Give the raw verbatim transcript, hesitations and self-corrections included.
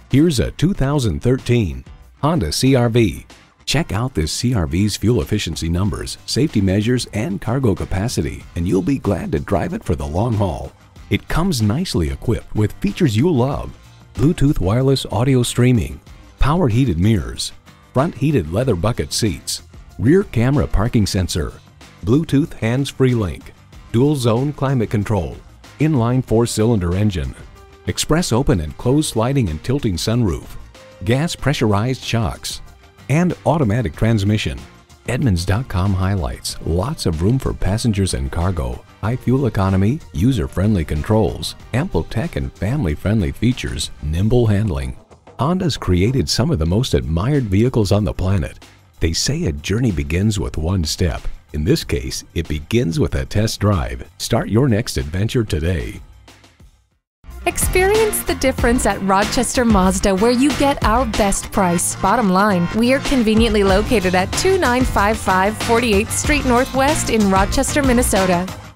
Here's a two thousand thirteen Honda C R V. Check out this C R V's fuel efficiency numbers, safety measures, and cargo capacity, and you'll be glad to drive it for the long haul. It comes nicely equipped with features you love: Bluetooth wireless audio streaming, power heated mirrors, front heated leather bucket seats, rear camera parking sensor, Bluetooth hands-free link, dual zone climate control, inline four-cylinder engine, express open and closed sliding and tilting sunroof, gas pressurized shocks, and automatic transmission. Edmunds dot com highlights lots of room for passengers and cargo, high fuel economy, user-friendly controls, ample tech and family-friendly features, nimble handling. Honda's created some of the most admired vehicles on the planet. They say a journey begins with one step. In this case, it begins with a test drive. Start your next adventure today. Experience the difference at Rochester Mazda, where you get our best price. Bottom line, we are conveniently located at two nine five five forty-eighth Street Northwest in Rochester, Minnesota.